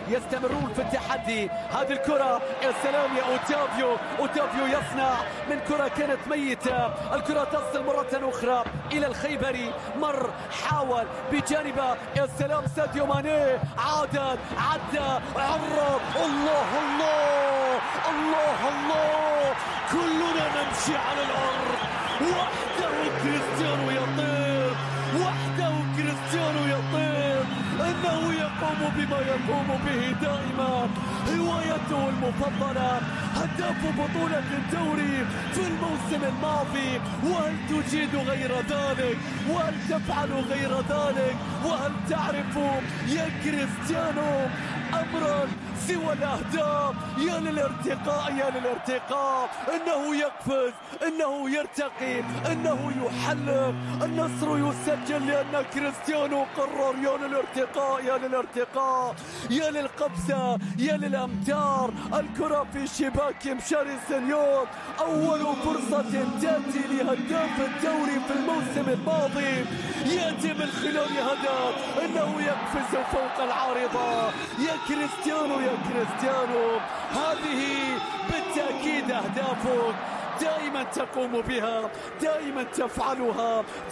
يستمرون في التحدي. هذه الكرة يا سلام يا أوتافيو يصنع من كرة كانت ميتة، الكرة تصل مرة أخرى إلى الخيبري، مر حاول بجانبه يا سلام ساديو ماني، عدى عرض، الله الله الله الله، كلنا نمشي على الأرض، وحده كريستيانو يطير، وحده كريستيانو يطير، إنه يقوم بما يقوم به دائما، هوايته المفضلة هداف بطولة الدوري في الموسم الماضي. وهل تجيد غير ذلك؟ وهل تفعل غير ذلك؟ وهل تعرف يا كريستيانو أمرا سوى الأهداف؟ يا للارتقاء يا للارتقاء، إنه يقفز، إنه يرتقي، إنه يحلق، النصر يسجل لأن كريستيانو قرر. يا للارتقاء يا للارتقاء، يا للقفزة، يا للأمتار، الكرة في شباك مشاري سنيور، أول فرصة تأتي لهداف الدوري في الموسم الماضي يأتي من خلال هدف، إنه يقفز فوق العارضة. يا كريستيانو يا كريستيانو، هذه بالتأكيد أهدافك، دائما تقوم بها، دائما تفعلها،